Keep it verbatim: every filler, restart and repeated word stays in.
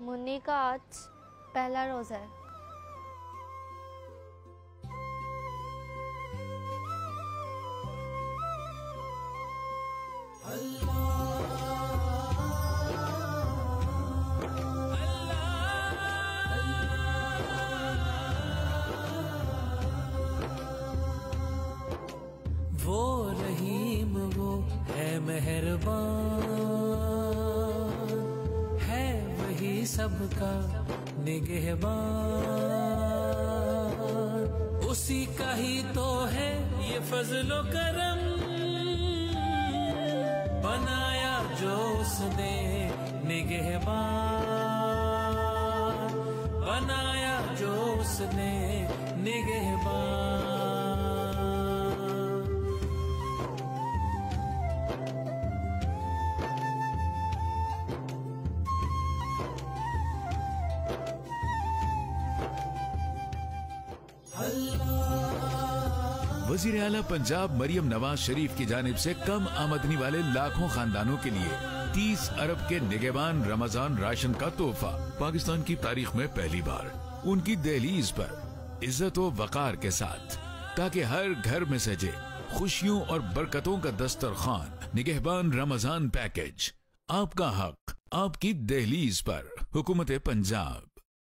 मुन्नी का आज पहला रोजा है। वो रहीम वो है मेहरबान, है वही सबका निगहबान। उसी का ही तो है ये फजलो करम, बनाया जो उसने निगहबान, बनाया जो उसने निगहबान। वजीर आला पंजाब मरियम नवाज शरीफ की जानिब से कम आमदनी वाले लाखों खानदानों के लिए तीस अरब के निगहबान रमजान राशन का तोहफा। पाकिस्तान की तारीख में पहली बार उनकी दहलीज पर इज्जत व वकार के साथ, ताकि हर घर में सजे खुशियों और बरकतों का दस्तरखान। निगहबान रमजान पैकेज, आपका हक आपकी दहलीज पर। हुकूमत पंजाब।